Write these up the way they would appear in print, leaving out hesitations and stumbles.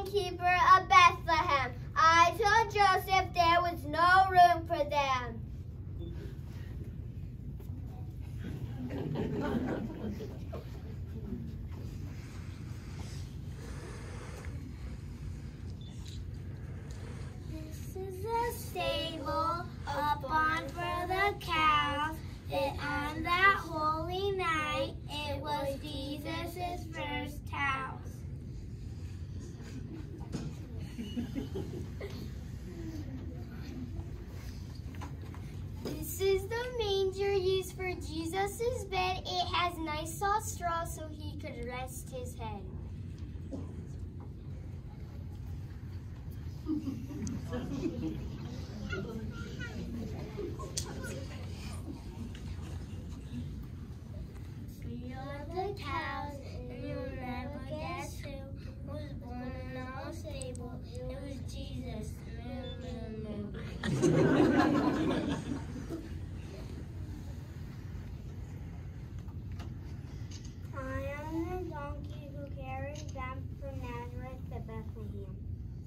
innkeeper of Bethlehem. I told Joseph there was no room for them. This is a stable, a barn for the cows, and on that holy night, it was Jesus' first house. This is the manger used for Jesus' bed. It has nice soft straw so he could rest his head. We are the cows, and you'll never guess who was born in our stable. It was Jesus. I am the donkey who carries them from Nazareth to Bethlehem.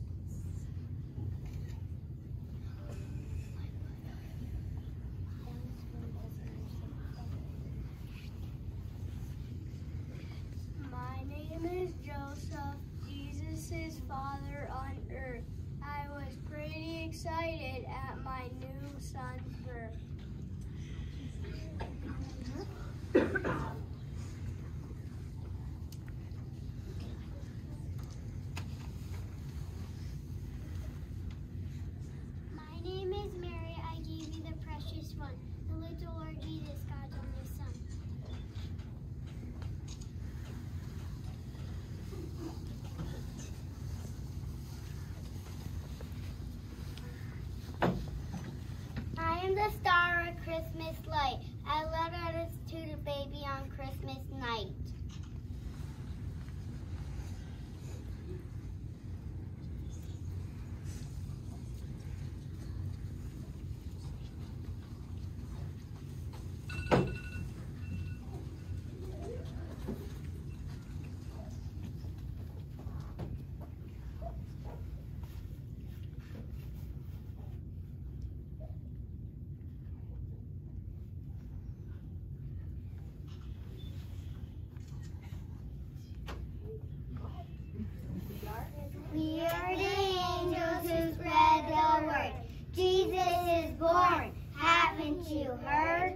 My name is Joseph, Jesus' father on earth. I was pretty excited at my new son's birth. My name is Mary. I gave you the precious one, the little Lord Jesus, God's only son. I am the star of Christmas light. I led us to the baby on Christmas night. We are the angels who spread the word. Jesus is born. Haven't you heard?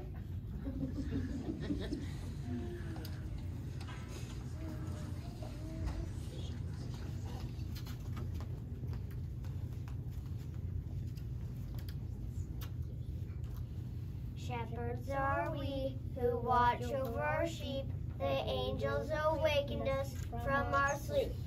Shepherds are we who watch over our sheep. The angels awakened us from our sleep.